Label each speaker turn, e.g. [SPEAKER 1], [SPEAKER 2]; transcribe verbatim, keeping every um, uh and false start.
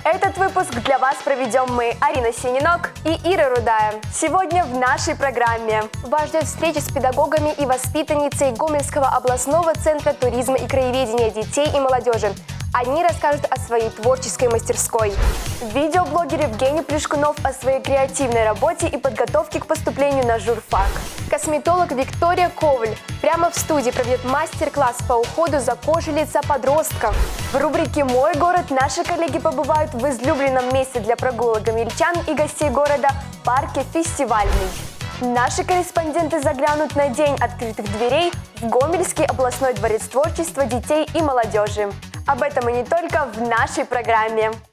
[SPEAKER 1] Этот выпуск для вас проведем мы, Арина Сининок и Ира Рудая. Сегодня в нашей программе вас ждет встреча с педагогами и воспитанницей Гомельского областного центра туризма и краеведения детей и молодежи. Они расскажут о своей творческой мастерской. Видеоблогер Евгений Плешкунов о своей креативной работе и подготовке к поступлению на журфак. Косметолог Виктория Коваль прямо в студии проведет мастер-класс по уходу за кожей лица подростков. В рубрике «Мой город» наши коллеги побывают в излюбленном месте для прогулок гомельчан и гостей города – парке «Фестивальный». Наши корреспонденты заглянут на День открытых дверей в Гомельский областной дворец творчества детей и молодежи. Об этом и не только в нашей программе.